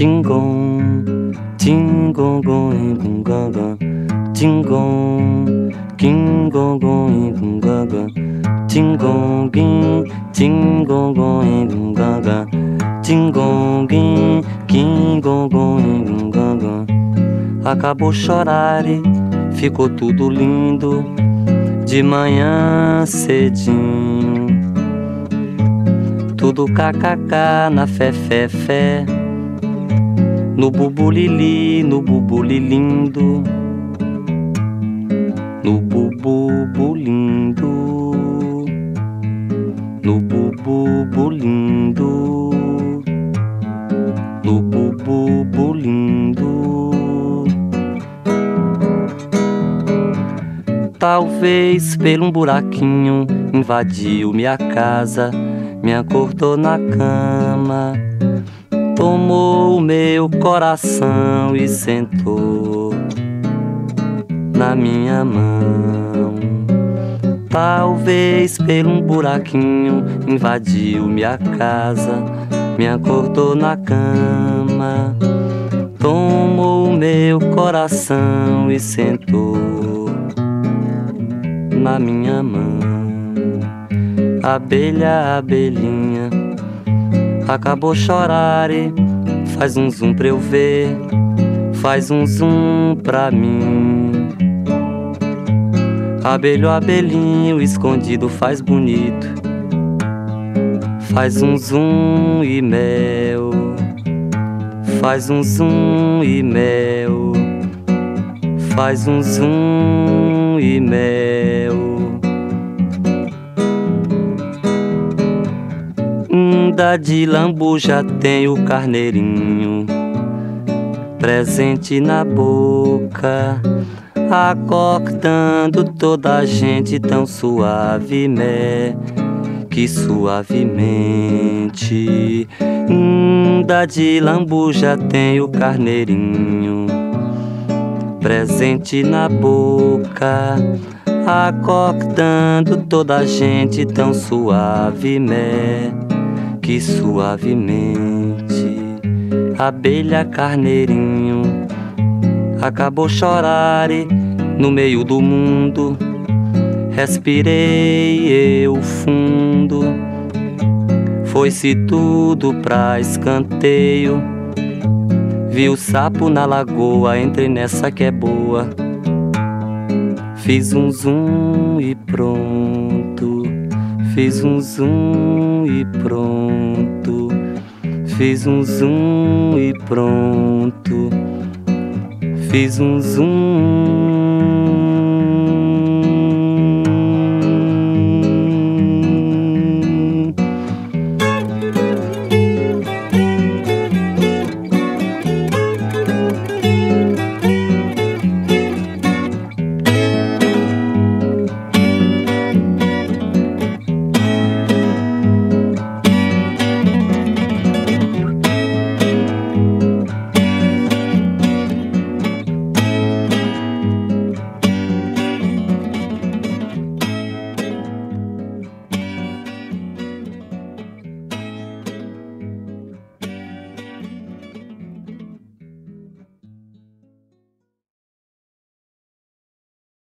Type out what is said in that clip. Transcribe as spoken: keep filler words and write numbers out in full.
Tingom, tingongom e bunganga, tingom, kingongom e bunganga, tingongim, tingongom e bunganga, tingongim, kingongom e bunganga. Acabou chorar e ficou tudo lindo de manhã cedinho. Tudo kkk na fé, fé, fé, no bubulili, no bubulilindo, no bububulindo, no bububulindo, no bububulindo. Talvez pelo um buraquinho invadiu minha casa, me acordou na cama, tomou o meu coração e sentou na minha mão. Talvez pelo um buraquinho invadiu minha casa, me acordou na cama, tomou o meu coração e sentou na minha mão. Abelha, abelhinha, acabou chorar e faz um zoom pra eu ver, faz um zoom pra mim. Abelho, abelhinho, escondido faz bonito, faz um zoom e mel, faz um zoom e mel, faz um zoom e mel. Da de lambuja tem o carneirinho presente na boca, acordando toda a gente tão suavemente, que suavemente. Da de lambuja tem o carneirinho presente na boca, acordando toda a gente tão suavemente, que suavemente. Abelha, carneirinho, acabou chorar e no meio do mundo respirei eu fundo. Foi-se tudo pra escanteio, vi o sapo na lagoa, entrei nessa que é boa, fiz um zoom e pronto, fiz um zoom e pronto, fiz um zoom e pronto, fiz um zoom